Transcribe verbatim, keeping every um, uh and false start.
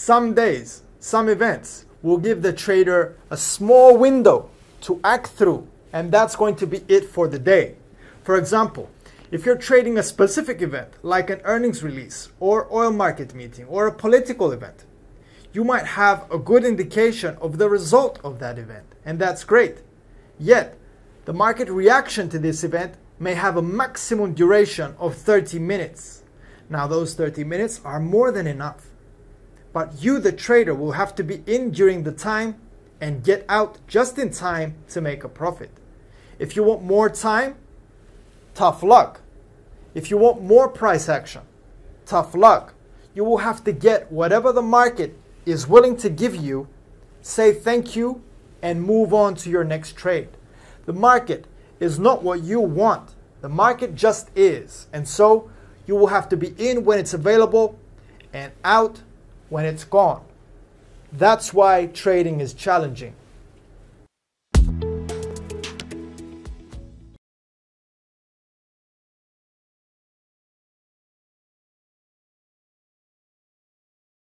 Some days, some events will give the trader a small window to act through, and that's going to be it for the day. For example, if you're trading a specific event like an earnings release or oil market meeting or a political event, you might have a good indication of the result of that event, and that's great. Yet, the market reaction to this event may have a maximum duration of thirty minutes. Now, those thirty minutes are more than enough. But you, the trader, will have to be in during the time and get out just in time to make a profit. If you want more time, tough luck. If you want more price action, tough luck. You will have to get whatever the market is willing to give you, say thank you, and move on to your next trade. The market is not what you want. The market just is. And so you will have to be in when it's available and out when it's gone. That's why trading is challenging.